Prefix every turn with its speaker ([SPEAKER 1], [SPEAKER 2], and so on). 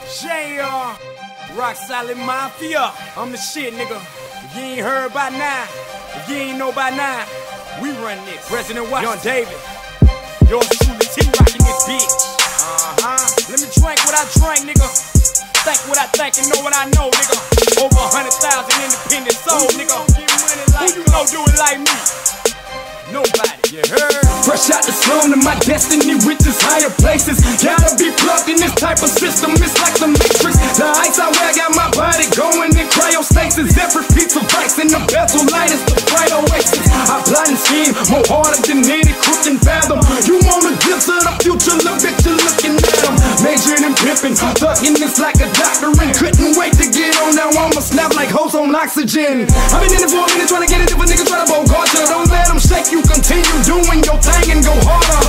[SPEAKER 1] JR, Rock Solid Mafia. I'm the shit, nigga. If you ain't heard by now, if you ain't know by now, we run this. President Young David, yours truly, T-Rockin' this bitch. Let me drink what I drink, nigga. Think what I think and know what I know, nigga. Over 100,000 independent souls, nigga. Who you know do it like me? Nobody, you heard?
[SPEAKER 2] Fresh out the slum to my destiny reaches higher places. Gotta be plugged in this type of system, it's like the Matrix. The ice I wear got my body going in cryostasis. Every piece of ice in the bezel light is the bright oasis. I plot and scheme, more harder than any crook can fathom. You want a glimpse of the future, look at you looking at them. Majoring and pimping, thugging this like a doctor and couldn't wait to get on. Now I'ma snap like hoes on oxygen. I've been in it for a minute trying to get it. If a nigga try to bogart you, don't let him shake you. Continue doing your thing and go harder.